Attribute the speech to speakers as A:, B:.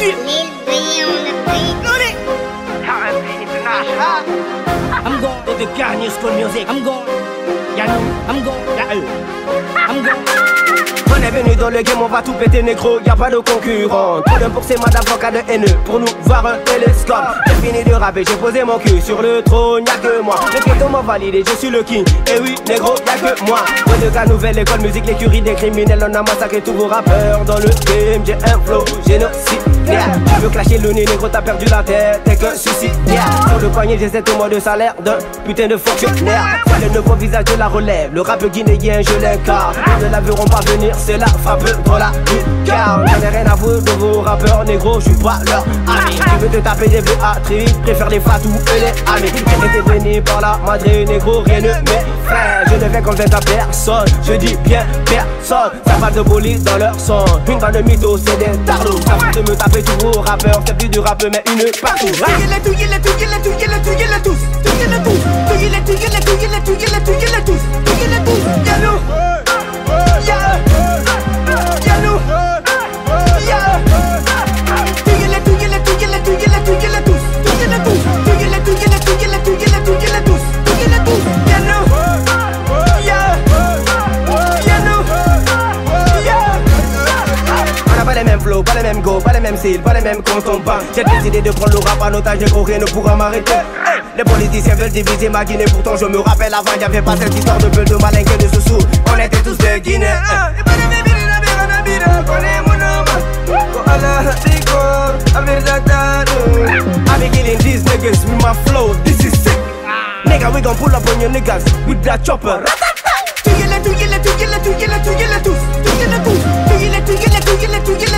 A: dessus. I'm going to the Kanye School Music. I'm going, y'a nous, I'm going, y'a eux. I'm going.
B: On est venu dans le game, on va tout péter négro, y'a pas de concurrent. Tout le pour ces motherfuckers de haineux, pour nous voir un télescope. J'ai fini de rapper, j'ai posé mon cul sur le trône, y'a que moi. Le ghetto m'a validé, je suis le king, et oui négro, y'a que moi. Au de la nouvelle école, musique, l'écurie des criminels. On a massacré tous vos rappeurs dans le game. J'ai un flow génocidaire. Tu veux clasher le nez, négro, t'as perdu la tête, t'es que suicidaire. Sur le poignet, j'ai 7 mois de salaire d'un putain de fonctionnaire. C'est le nouveau visage de la relève, le rap guinéen, je l'incarne. Ils ne la verront pas venir, c'est la frappe dans la lucarne. J'en ai rien à foutre de vos rappeurs négro, je suis pas leur ami. Tu veux te taper des Béatrice, préfère les Fatou et les amis. J'ai été béni par la madre négro, rien ne m'effraie. Je ne vais convaincre à personne, je dis bien personne. Ça parle de police dans leur sang, une bande de mythos, c'est des tarlots. Ça va de me taper tous vos rappeurs, c'est plus du rap mais une partout.
A: Touillez-les, touillez-les, touillez-les, touillez-les, touillez-les tous. Touillez-les tous. Touillez-les, touillez-les, touillez-les, touillez-les, touillez-les tous. Touillez-les tous. Y'a nous. Y'a nous. Y'a touillez-les, touillez-les, touillez-les, touillez-les, touillez-les tous. Touillez-les tous. Touillez-les, touillez-les, touillez-les, touillez-les, touillez-les tous. Touillez-les tous. Y'a nous. Y'a nous.
B: On n'a pas les mêmes flows, pas les mêmes go, pas les mêmes styles, pas les mêmes comptes on bat. J'ai décidé de prendre le rap en otage, négro, rien ne pourra m'arrêter. Hey, les politiciens veulent diviser ma Guinée, pourtant je me rappelle avant, y'avait pas cette histoire de peu de malinqués de sous-sous. On était tous des Guinéens. I be killing these niggas with my flow, this is sick. Nigga, we gon' pull up on your niggas with that chopper.
A: Touillez-les, touillez-les, touillez-les, touillez-les, touillez-les tous. Touillez-les tous. Touillez-les, touillez-les, touillez-les, touillez-les.